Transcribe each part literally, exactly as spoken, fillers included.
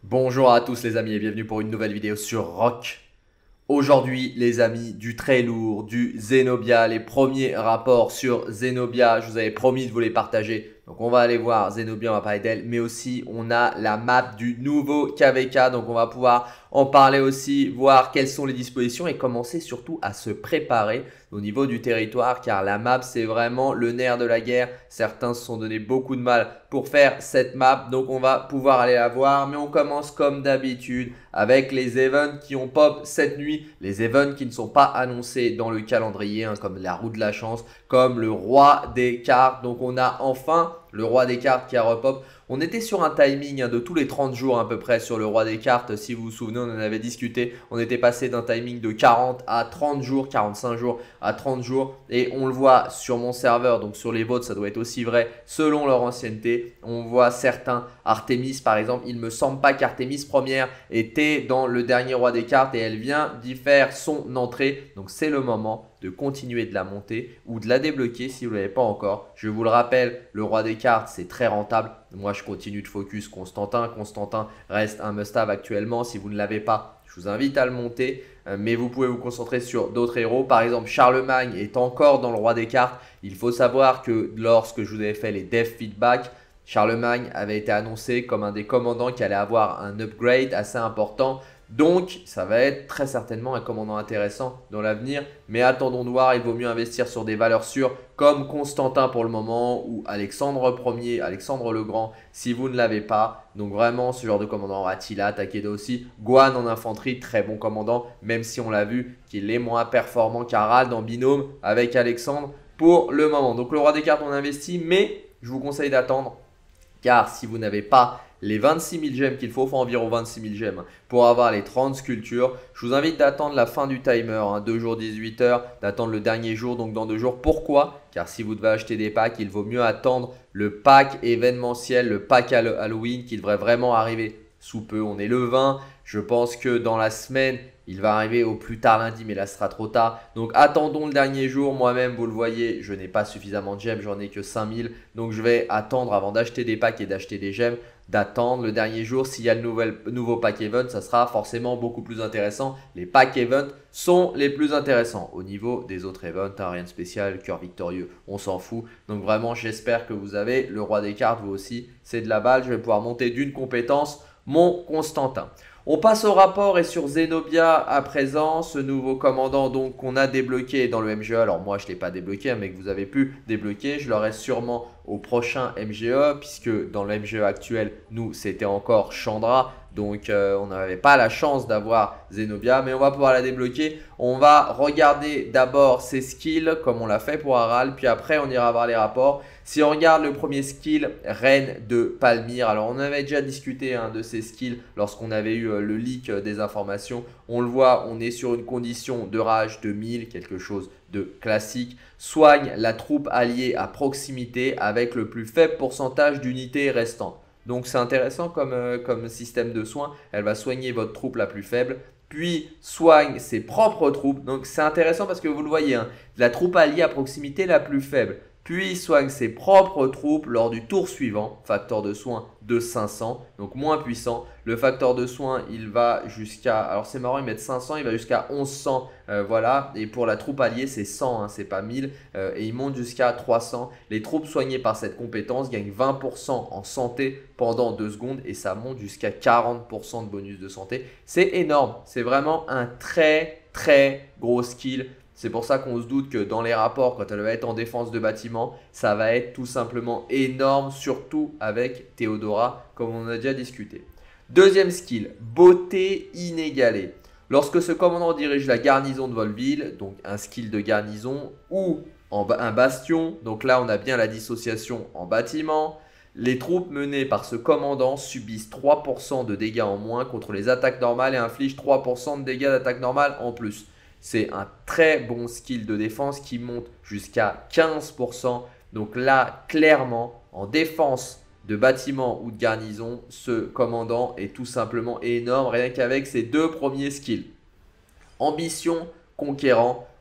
Bonjour à tous les amis et bienvenue pour une nouvelle vidéo sur Rock. Aujourd'hui les amis, du très lourd, du Zenobia, les premiers rapports sur Zenobia, je vous avais promis de vous les partager. Donc on va aller voir Zenobia, on va parler d'elle, mais aussi on a la map du nouveau K V K, donc on va pouvoir en parler aussi, voir quelles sont les dispositions et commencer surtout à se préparer au niveau du territoire, car la map c'est vraiment le nerf de la guerre. Certains se sont donné beaucoup de mal pour faire cette map, donc on va pouvoir aller la voir, mais on commence comme d'habitude avec les events qui ont pop cette nuit, les events qui ne sont pas annoncés dans le calendrier, hein, comme la roue de la chance, comme le roi des cartes. Donc on a enfin le roi des cartes qui a repop. On était sur un timing hein, de tous les trente jours à peu près sur le roi des cartes. Si vous vous souvenez, on en avait discuté. On était passé d'un timing de quarante à trente jours, quarante-cinq jours à trente jours. Et on le voit sur mon serveur, donc sur les vôtres, ça doit être aussi vrai selon leur ancienneté. On voit certains, Artemis par exemple. Il ne me semble pas qu'Artemis première était dans le dernier roi des cartes et elle vient d'y faire son entrée. Donc c'est le moment de continuer de la monter ou de la débloquer si vous ne l'avez pas encore. Je vous le rappelle, le roi des cartes, c'est très rentable. Moi, je continue de focus Constantin. Constantin reste un must-have actuellement. Si vous ne l'avez pas, je vous invite à le monter. Euh, mais vous pouvez vous concentrer sur d'autres héros. Par exemple, Charlemagne est encore dans le roi des cartes. Il faut savoir que lorsque je vous avais fait les dev feedback, Charlemagne avait été annoncé comme un des commandants qui allait avoir un upgrade assez important. Donc, ça va être très certainement un commandant intéressant dans l'avenir. Mais attendons de voir, il vaut mieux investir sur des valeurs sûres comme Constantin pour le moment ou Alexandre premier, Alexandre le Grand si vous ne l'avez pas. Donc vraiment, ce genre de commandant, Attila, Takeda aussi. Guan en infanterie, très bon commandant, même si on l'a vu qu'il est moins performant qu'Harald en binôme avec Alexandre pour le moment. Donc le roi des cartes, on investit, mais je vous conseille d'attendre. Car si vous n'avez pas les vingt-six mille gemmes qu'il faut, il faut environ vingt-six mille gemmes pour avoir les trente sculptures. Je vous invite d'attendre la fin du timer, hein, deux jours dix-huit heures, d'attendre le dernier jour, donc dans deux jours. Pourquoi? Car si vous devez acheter des packs, il vaut mieux attendre le pack événementiel, le pack Halloween qui devrait vraiment arriver sous peu. On est le vingt, je pense que dans la semaine, il va arriver au plus tard lundi, mais là ce sera trop tard. Donc attendons le dernier jour. Moi-même, vous le voyez, je n'ai pas suffisamment de gemmes, j'en ai que cinq mille. Donc je vais attendre avant d'acheter des packs et d'acheter des gemmes, d'attendre le dernier jour. S'il y a le nouvel, nouveau pack event, ça sera forcément beaucoup plus intéressant. Les packs event sont les plus intéressants. Au niveau des autres events, hein, rien de spécial, cœur victorieux, on s'en fout. Donc vraiment, j'espère que vous avez le roi des cartes, vous aussi. C'est de la balle, je vais pouvoir monter d'une compétence mon Constantin. On passe au rapport et sur Zenobia à présent, ce nouveau commandant donc qu'on a débloqué dans le M G E. Alors moi je ne l'ai pas débloqué mais que vous avez pu débloquer, je l'aurai sûrement au prochain M G E puisque dans le M G E actuel, nous c'était encore Chandra. Donc euh, on n'avait pas la chance d'avoir Zenobia, mais on va pouvoir la débloquer. On va regarder d'abord ses skills comme on l'a fait pour Harald, puis après on ira voir les rapports. Si on regarde le premier skill, Reine de Palmyre, alors on avait déjà discuté hein, de ces skills lorsqu'on avait eu euh, le leak euh, des informations. On le voit, on est sur une condition de rage de mille, quelque chose de classique. Soigne la troupe alliée à proximité avec le plus faible pourcentage d'unités restantes. Donc c'est intéressant comme, euh, comme système de soins. Elle va soigner votre troupe la plus faible, puis soigne ses propres troupes. Donc c'est intéressant parce que vous le voyez, hein, la troupe alliée à proximité la plus faible. Puis soigne ses propres troupes lors du tour suivant, facteur de soins de cinq cents, donc moins puissant. Le facteur de soins, il va jusqu'à, alors c'est marrant, ils mettent cinq cents, il va jusqu'à mille cent, euh, voilà. Et pour la troupe alliée, c'est cent, hein, c'est pas mille, euh, et il monte jusqu'à trois cents. Les troupes soignées par cette compétence gagnent vingt pour cent en santé pendant deux secondes et ça monte jusqu'à quarante pour cent de bonus de santé. C'est énorme, c'est vraiment un très très gros skill. C'est pour ça qu'on se doute que dans les rapports, quand elle va être en défense de bâtiment, ça va être tout simplement énorme, surtout avec Théodora, comme on a déjà discuté. Deuxième skill, beauté inégalée. Lorsque ce commandant dirige la garnison de Volville, donc un skill de garnison ou en un bastion, donc là on a bien la dissociation en bâtiment, les troupes menées par ce commandant subissent trois pour cent de dégâts en moins contre les attaques normales et infligent trois pour cent de dégâts d'attaque normale en plus. C'est un très bon skill de défense qui monte jusqu'à quinze pour cent. Donc là, clairement, en défense de bâtiment ou de garnison, ce commandant est tout simplement énorme, rien qu'avec ses deux premiers skills. Ambition, conquérant,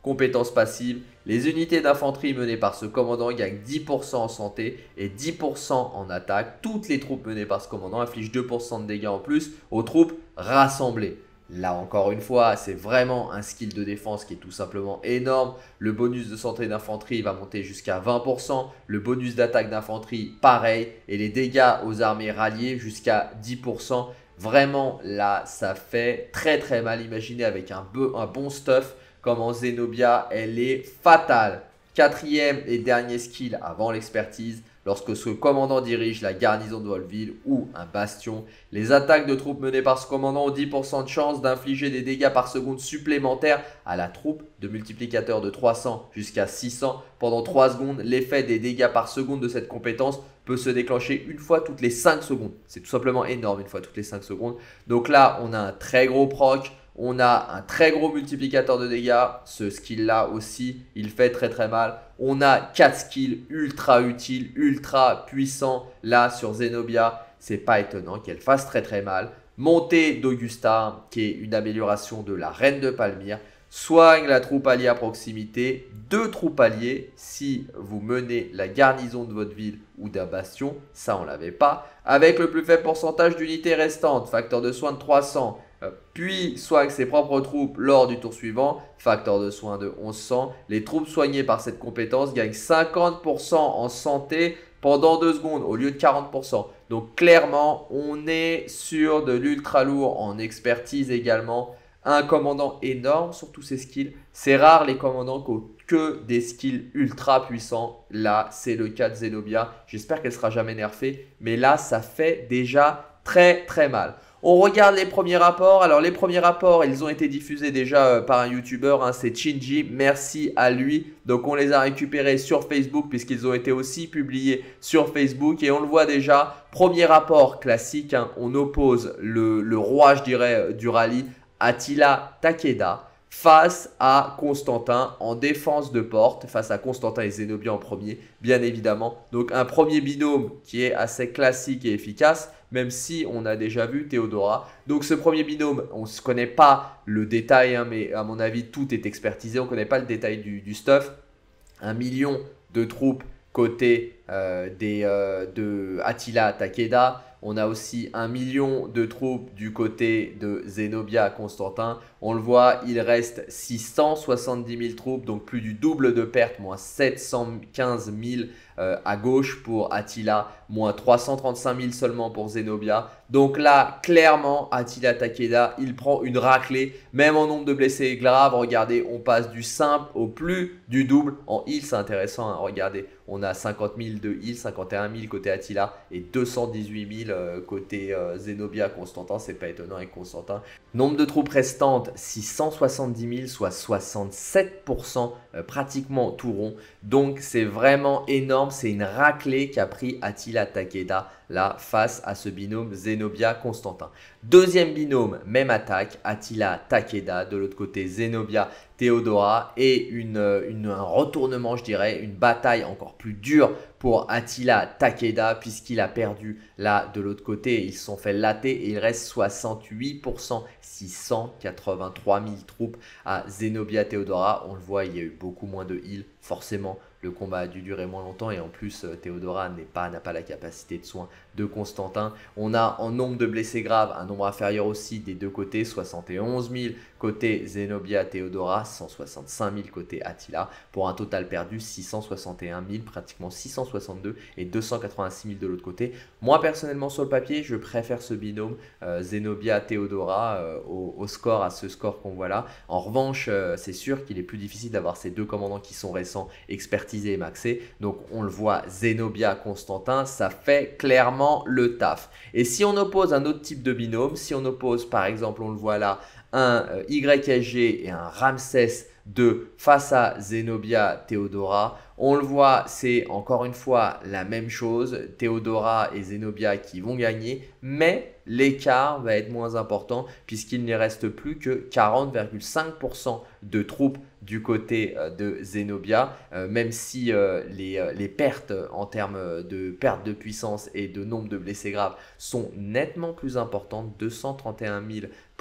Compétence passive, les unités d'infanterie menées par ce commandant gagnent dix pour cent en santé et dix pour cent en attaque. Toutes les troupes menées par ce commandant infligent deux pour cent de dégâts en plus aux troupes rassemblées. Là encore une fois, c'est vraiment un skill de défense qui est tout simplement énorme. Le bonus de santé d'infanterie va monter jusqu'à vingt pour cent. Le bonus d'attaque d'infanterie, pareil. Et les dégâts aux armées ralliées jusqu'à dix pour cent. Vraiment, là, ça fait très très mal. Imaginez avec un, un bon stuff, comment Zenobia, elle est fatale. Quatrième et dernier skill avant l'expertise. Lorsque ce commandant dirige la garnison de votre ville ou un bastion, les attaques de troupes menées par ce commandant ont dix pour cent de chance d'infliger des dégâts par seconde supplémentaires à la troupe, de multiplicateur de trois cents jusqu'à six cents. Pendant trois secondes, l'effet des dégâts par seconde de cette compétence peut se déclencher une fois toutes les cinq secondes. C'est tout simplement énorme, une fois toutes les cinq secondes. Donc là, on a un très gros proc. On a un très gros multiplicateur de dégâts. Ce skill-là aussi, il fait très très mal. On a quatre skills ultra utiles, ultra puissants. Là, sur Zenobia, c'est pas étonnant qu'elle fasse très très mal. Montée d'Augusta, qui est une amélioration de la reine de Palmyre. Soigne la troupe alliée à proximité. Deux troupes alliées si vous menez la garnison de votre ville ou d'un bastion. Ça, on l'avait pas. Avec le plus faible pourcentage d'unités restantes. Facteur de soin de trois cents. Puis soigne ses propres troupes lors du tour suivant, facteur de soins de mille cent. Les troupes soignées par cette compétence gagnent cinquante pour cent en santé pendant deux secondes au lieu de quarante pour cent. Donc clairement, on est sur de l'ultra lourd en expertise également. Un commandant énorme sur tous ses skills. C'est rare les commandants qui ont que des skills ultra puissants. Là, c'est le cas de Zenobia. J'espère qu'elle ne sera jamais nerfée. Mais là, ça fait déjà très très mal. On regarde les premiers rapports. Alors les premiers rapports, ils ont été diffusés déjà euh, par un YouTuber, hein, c'est Shinji. Merci à lui. Donc on les a récupérés sur Facebook puisqu'ils ont été aussi publiés sur Facebook. Et on le voit déjà, premier rapport classique, hein, on oppose le, le roi, je dirais, du rallye, Attila Takeda, face à Constantin en défense de porte, face à Constantin et Zenobia en premier, bien évidemment. Donc un premier binôme qui est assez classique et efficace, même si on a déjà vu Théodora. Donc ce premier binôme, on ne connaît pas le détail, hein, mais à mon avis, tout est expertisé. On ne connaît pas le détail du, du stuff. Un million de troupes côté euh, des, euh, de Attila Takeda. On a aussi un million de troupes du côté de Zenobia Constantin. On le voit, il reste six cent soixante-dix mille troupes, donc plus du double de pertes, moins sept cent quinze mille euh, à gauche pour Attila, moins trois cent trente-cinq mille seulement pour Zenobia. Donc là, clairement, Attila Takeda, il prend une raclée, même en nombre de blessés graves. Regardez, on passe du simple au plus du double. En heal, c'est intéressant, hein. Regardez, on a cinquante mille de heal, cinquante et un mille côté Attila et deux cent dix-huit mille euh, côté euh, Zenobia Constantin. C'est pas étonnant avec Constantin. Nombre de troupes restantes, six cent soixante-dix mille, soit soixante-sept pour cent, euh, pratiquement tout rond. Donc c'est vraiment énorme, c'est une raclée qu'a pris Attila Takeda là face à ce binôme Zenobia-Constantin. Deuxième binôme, même attaque, Attila Takeda, de l'autre côté Zenobia Théodora, et une, une, un retournement, je dirais, une bataille encore plus dure pour Attila Takeda puisqu'il a perdu là de l'autre côté. Ils se sont fait latter et il reste soixante-huit pour cent, six cent quatre-vingt-trois mille troupes à Zenobia Théodora. On le voit, il y a eu beaucoup moins de heal, forcément. Le combat a dû durer moins longtemps et en plus Théodora n'est pas, n'a pas la capacité de soin de Constantin. On a en nombre de blessés graves un nombre inférieur aussi des deux côtés, soixante et onze mille côté Zenobia Théodora, cent soixante-cinq mille côté Attila, pour un total perdu six cent soixante et un mille, pratiquement six cent soixante-deux et deux cent quatre-vingt-six mille de l'autre côté. Moi personnellement sur le papier, je préfère ce binôme euh, Zenobia Théodora euh, au, au score, à ce score qu'on voit là. En revanche, euh, c'est sûr qu'il est plus difficile d'avoir ces deux commandants qui sont récents, expertisés et maxés. Donc on le voit, Zenobia Constantin, ça fait clairement le taf. Et si on oppose un autre type de binôme, si on oppose par exemple, on le voit là, un euh, Y S G et un Ramsès deux face à Zenobia Théodora, on le voit, c'est encore une fois la même chose, Théodora et Zenobia qui vont gagner, mais l'écart va être moins important puisqu'il ne reste plus que quarante virgule cinq pour cent de troupes du côté de Zenobia, euh, même si euh, les, euh, les pertes en termes de perte de puissance et de nombre de blessés graves sont nettement plus importantes, deux cent trente et un mille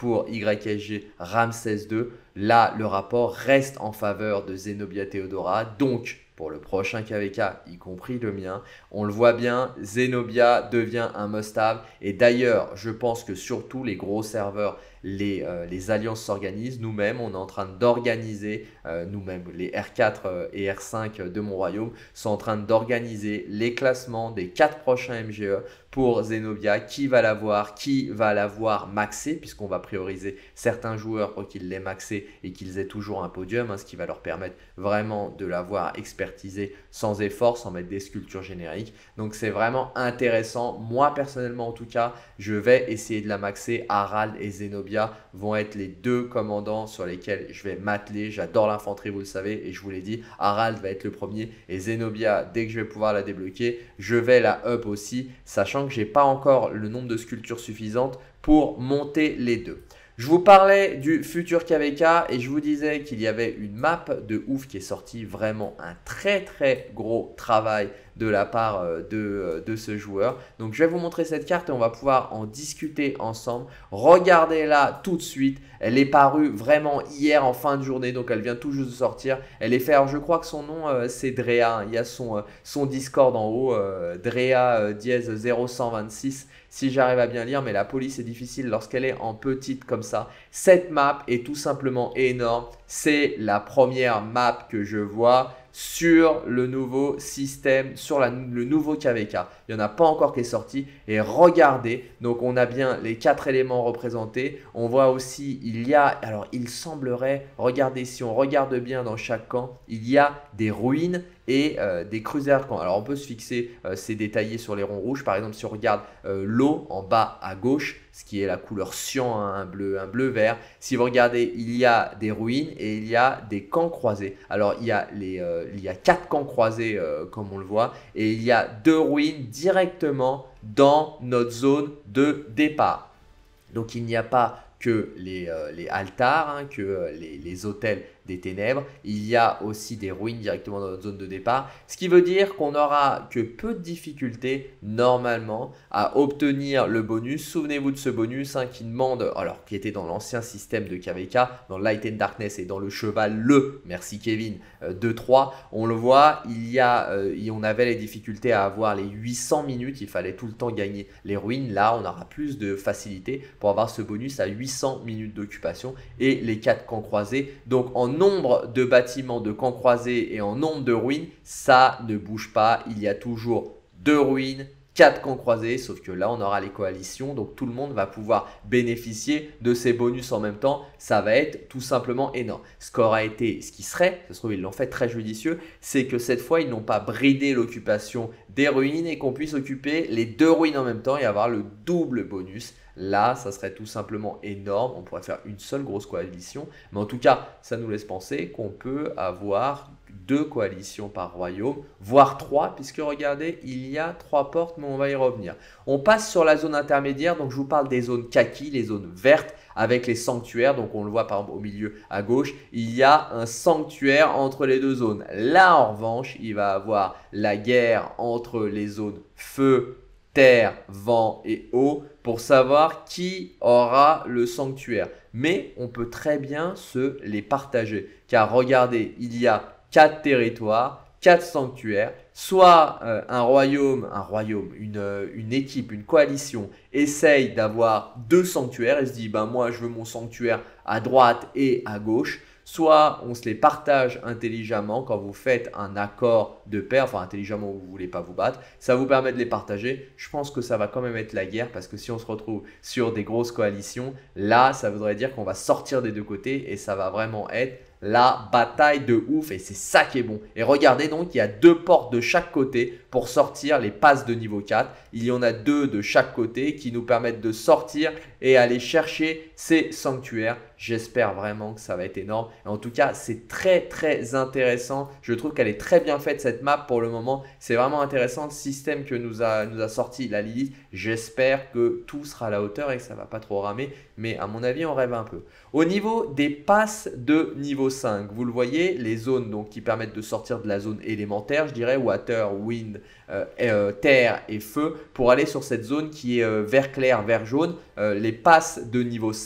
pour Y S G Ramsès deux. Là, le rapport reste en faveur de Zenobia Theodora. Donc, pour le prochain K V K, y compris le mien, on le voit bien, Zenobia devient un must-have. Et d'ailleurs, je pense que surtout les gros serveurs, les, euh, les alliances s'organisent. Nous-mêmes, on est en train d'organiser, euh, nous-mêmes, les R quatre euh, et R cinq de mon royaume sont en train d'organiser les classements des quatre prochains M G E pour Zenobia. Qui va l'avoir, qui va l'avoir maxé, puisqu'on va prioriser certains joueurs pour qu'ils l'aient maxé et qu'ils aient toujours un podium, hein, ce qui va leur permettre vraiment de l'avoir expertisé sans effort, sans mettre des sculptures génériques. Donc c'est vraiment intéressant. Moi personnellement en tout cas, je vais essayer de la maxer. Harald et Zenobia vont être les deux commandants sur lesquels je vais m'atteler. J'adore l'infanterie, vous le savez, et je vous l'ai dit, Harald va être le premier et Zenobia, dès que je vais pouvoir la débloquer, je vais la up aussi, sachant que j'ai pas encore le nombre de sculptures suffisantes pour monter les deux. Je vous parlais du futur K V K et je vous disais qu'il y avait une map de ouf qui est sortie, vraiment un très très gros travail de la part de, de ce joueur. Donc je vais vous montrer cette carte et on va pouvoir en discuter ensemble. Regardez-la tout de suite. Elle est parue vraiment hier en fin de journée, donc elle vient tout juste de sortir. Elle est faite, alors je crois que son nom euh, c'est Drea, hein. Il y a son, euh, son Discord en haut, euh, Drea euh, dièse zéro un deux six, si j'arrive à bien lire, mais la police est difficile lorsqu'elle est en petite comme ça. Cette map est tout simplement énorme. C'est la première map que je vois sur le nouveau système, sur la, le nouveau K V K. Il n'y en a pas encore qui est sorti. Et regardez, donc on a bien les quatre éléments représentés. On voit aussi, il y a, alors il semblerait, regardez, si on regarde bien dans chaque camp, il y a des ruines et euh, des cruisers camps. Alors on peut se fixer, euh, c'est détaillé sur les ronds rouges. Par exemple, si on regarde euh, l'eau en bas à gauche, ce qui est la couleur cyan, hein, un bleu, un bleu vert. Si vous regardez, il y a des ruines et il y a des camps croisés. Alors il y a, les, euh, il y a quatre camps croisés euh, comme on le voit et il y a deux ruines directement dans notre zone de départ. Donc il n'y a pas que les, euh, les altars, hein, que euh, les, les hôtels des ténèbres. Il y a aussi des ruines directement dans notre zone de départ. Ce qui veut dire qu'on n'aura que peu de difficultés normalement à obtenir le bonus. Souvenez-vous de ce bonus hein, qui demande, alors qui était dans l'ancien système de K V K, dans Light and Darkness et dans le cheval, le, merci Kevin, euh, deux trois. On le voit, il y a, euh, on avait les difficultés à avoir les huit cents minutes. Il fallait tout le temps gagner les ruines. Là, on aura plus de facilité pour avoir ce bonus à huit cents minutes d'occupation et les quatre camps croisés. Donc, en nombre de bâtiments de camps croisés et en nombre de ruines, ça ne bouge pas. Il y a toujours deux ruines, quatre camps croisés, sauf que là, on aura les coalitions. Donc, tout le monde va pouvoir bénéficier de ces bonus en même temps. Ça va être tout simplement énorme. Ce qu'aura été, ce qui serait, ça se trouve, ils l'ont fait très judicieux, c'est que cette fois, ils n'ont pas bridé l'occupation des ruines et qu'on puisse occuper les deux ruines en même temps et avoir le double bonus. Là, ça serait tout simplement énorme. On pourrait faire une seule grosse coalition. Mais en tout cas, ça nous laisse penser qu'on peut avoir deux coalitions par royaume, voire trois, puisque regardez, il y a trois portes, mais on va y revenir. On passe sur la zone intermédiaire. Donc, je vous parle des zones kaki, les zones vertes, avec les sanctuaires. Donc, on le voit par exemple au milieu à gauche. Il y a un sanctuaire entre les deux zones. Là, en revanche, il va y avoir la guerre entre les zones feu, terre, vent et eau pour savoir qui aura le sanctuaire. Mais on peut très bien se les partager. Car regardez, il y a quatre territoires, quatre sanctuaires. Soit euh, un royaume, un royaume, une, euh, une équipe, une coalition essaye d'avoir deux sanctuaires et se dit ben moi je veux mon sanctuaire à droite et à gauche. Soit on se les partage intelligemment quand vous faites un accord de paix, enfin intelligemment vous ne voulez pas vous battre, ça vous permet de les partager. Je pense que ça va quand même être la guerre parce que si on se retrouve sur des grosses coalitions, là ça voudrait dire qu'on va sortir des deux côtés et ça va vraiment être la bataille de ouf et c'est ça qui est bon. Et regardez donc, il y a deux portes de chaque côté pour sortir les passes de niveau quatre. Il y en a deux de chaque côté qui nous permettent de sortir et aller chercher ces sanctuaires. J'espère vraiment que ça va être énorme. Et en tout cas, c'est très très intéressant. Je trouve qu'elle est très bien faite cette map pour le moment. C'est vraiment intéressant le système que nous a, nous a sorti la Lilith. J'espère que tout sera à la hauteur et que ça ne va pas trop ramer. Mais à mon avis, on rêve un peu. Au niveau des passes de niveau cinq, vous le voyez, les zones donc, qui permettent de sortir de la zone élémentaire, je dirais, water, wind, euh, euh, terre et feu, pour aller sur cette zone qui est euh, vert clair, vert jaune. Euh, les passes de niveau cinq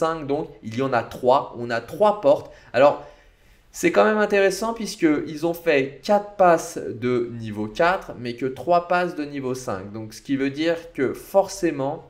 cinq, donc il y en a trois. On a trois portes. Alors, c'est quand même intéressant puisqu'ils ont fait quatre passes de niveau quatre, mais que trois passes de niveau cinq. Donc, ce qui veut dire que forcément,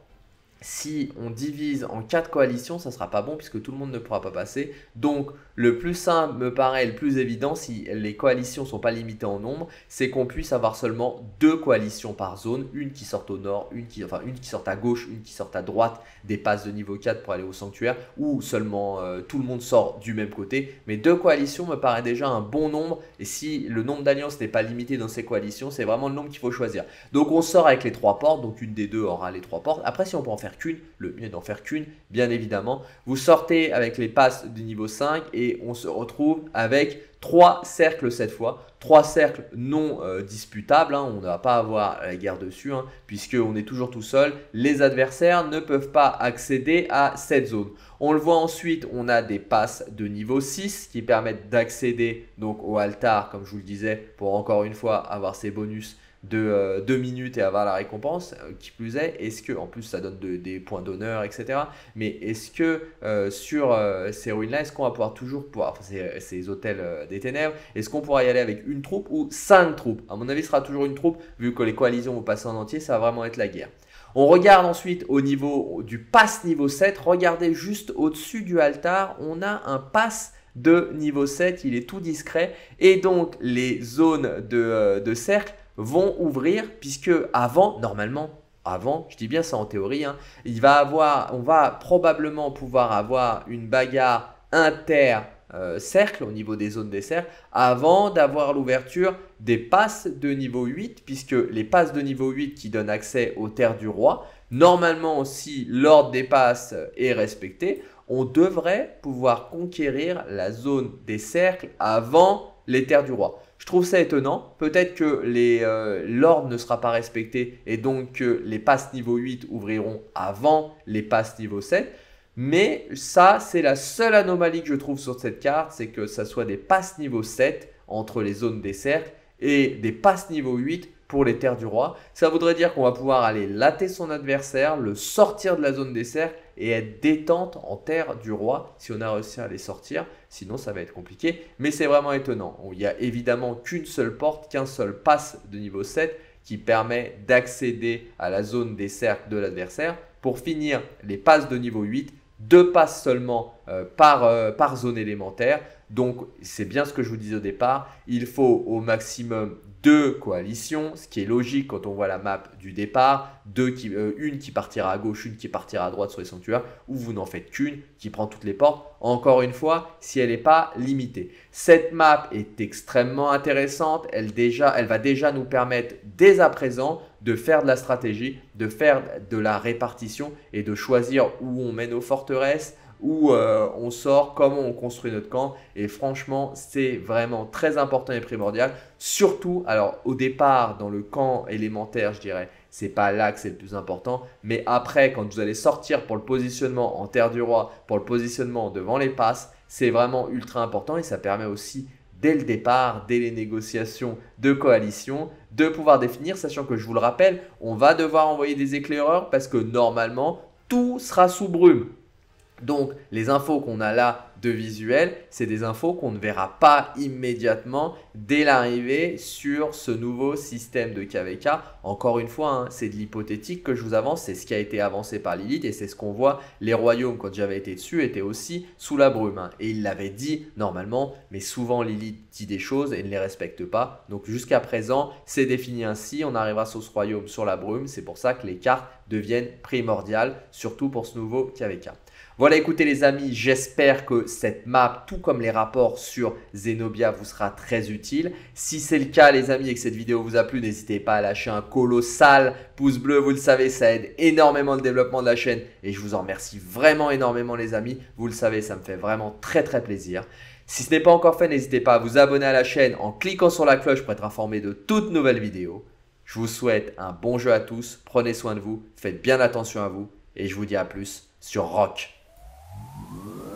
si on divise en quatre coalitions, ça ne sera pas bon puisque tout le monde ne pourra pas passer. Donc, le plus simple me paraît le plus évident si les coalitions ne sont pas limitées en nombre, c'est qu'on puisse avoir seulement deux coalitions par zone, une qui sorte au nord, une qui, enfin, une qui sorte à gauche, une qui sorte à droite des passes de niveau quatre pour aller au sanctuaire, ou seulement euh, tout le monde sort du même côté. Mais deux coalitions me paraît déjà un bon nombre, et si le nombre d'alliances n'est pas limité dans ces coalitions, c'est vraiment le nombre qu'il faut choisir. Donc on sort avec les trois portes, donc une des deux aura les trois portes. Après, si on peut en faire qu'une, le mieux est d'en faire qu'une, bien évidemment. Vous sortez avec les passes du niveau cinq et on se retrouve avec trois cercles cette fois. Trois cercles non euh, disputables, hein. On ne va pas avoir la guerre dessus, hein, puisqu'on est toujours tout seul. Les adversaires ne peuvent pas accéder à cette zone. On le voit ensuite, on a des passes de niveau six qui permettent d'accéder donc au altar, comme je vous le disais, pour encore une fois avoir ces bonus de euh, deux minutes et avoir la récompense. Euh, qui plus est, est-ce que, en plus ça donne de, des points d'honneur, et cetera. Mais est-ce que euh, sur euh, ces ruines-là, est-ce qu'on va pouvoir toujours pouvoir, enfin ces, ces hôtels euh, des ténèbres, est-ce qu'on pourra y aller avec une troupe ou cinq troupes? À mon avis, ce sera toujours une troupe, vu que les coalitions vont passer en entier, ça va vraiment être la guerre. On regarde ensuite au niveau du pass niveau sept, regardez juste au-dessus du altar, on a un pass de niveau sept, il est tout discret, et donc les zones de, euh, de cercle vont ouvrir, puisque avant, normalement, avant, je dis bien ça en théorie, hein, il va avoir, on va probablement pouvoir avoir une bagarre inter euh, cercle au niveau des zones des cercles avant d'avoir l'ouverture des passes de niveau huit, puisque les passes de niveau huit qui donnent accès aux terres du roi, normalement si l'ordre des passes est respecté, on devrait pouvoir conquérir la zone des cercles avant les terres du roi. Je trouve ça étonnant, peut-être que euh, l'ordre ne sera pas respecté et donc que les passes niveau huit ouvriront avant les passes niveau sept. Mais ça, c'est la seule anomalie que je trouve sur cette carte, c'est que ça soit des passes niveau sept entre les zones des cercles et des passes niveau huit pour les terres du roi. Ça voudrait dire qu'on va pouvoir aller latter son adversaire, le sortir de la zone des cercles et être détente en terre du roi si on a réussi à les sortir. Sinon, ça va être compliqué. Mais c'est vraiment étonnant. Il n'y a évidemment qu'une seule porte, qu'un seul pass de niveau sept qui permet d'accéder à la zone des cercles de l'adversaire. Pour finir, les passes de niveau huit, deux passes seulement euh, par, euh, par zone élémentaire. Donc, c'est bien ce que je vous disais au départ. Il faut au maximum deux coalitions, ce qui est logique quand on voit la map du départ. Deux qui, euh, une qui partira à gauche, une qui partira à droite sur les sanctuaires, ou vous n'en faites qu'une qui prend toutes les portes. Encore une fois, si elle n'est pas limitée. Cette map est extrêmement intéressante. Elle, déjà, elle va déjà nous permettre dès à présent de faire de la stratégie, de faire de la répartition et de choisir où on met nos forteresses, où euh, on sort, comment on construit notre camp. Et franchement, c'est vraiment très important et primordial. Surtout, alors au départ, dans le camp élémentaire, je dirais, c'est pas là que c'est le plus important. Mais après, quand vous allez sortir pour le positionnement en terre du roi, pour le positionnement devant les passes, c'est vraiment ultra important et ça permet aussi dès le départ, dès les négociations de coalition, de pouvoir définir, sachant que je vous le rappelle, on va devoir envoyer des éclaireurs parce que normalement, tout sera sous brume. Donc, les infos qu'on a là de visuel, c'est des infos qu'on ne verra pas immédiatement dès l'arrivée sur ce nouveau système de K V K. Encore une fois, hein, c'est de l'hypothétique que je vous avance, c'est ce qui a été avancé par Lilith et c'est ce qu'on voit. Les royaumes, quand j'avais été dessus, étaient aussi sous la brume. Hein, et il l'avait dit normalement, mais souvent Lilith dit des choses et ne les respecte pas. Donc, jusqu'à présent, c'est défini ainsi. On arrivera sur ce royaume sur la brume. C'est pour ça que les cartes deviennent primordiales, surtout pour ce nouveau K V K. Voilà, écoutez les amis, j'espère que cette map, tout comme les rapports sur Zenobia, vous sera très utile. Si c'est le cas les amis et que cette vidéo vous a plu, n'hésitez pas à lâcher un colossal pouce bleu. Vous le savez, ça aide énormément le développement de la chaîne et je vous en remercie vraiment énormément les amis. Vous le savez, ça me fait vraiment très très plaisir. Si ce n'est pas encore fait, n'hésitez pas à vous abonner à la chaîne en cliquant sur la cloche pour être informé de toutes nouvelles vidéos. Je vous souhaite un bon jeu à tous, prenez soin de vous, faites bien attention à vous et je vous dis à plus sur Rock.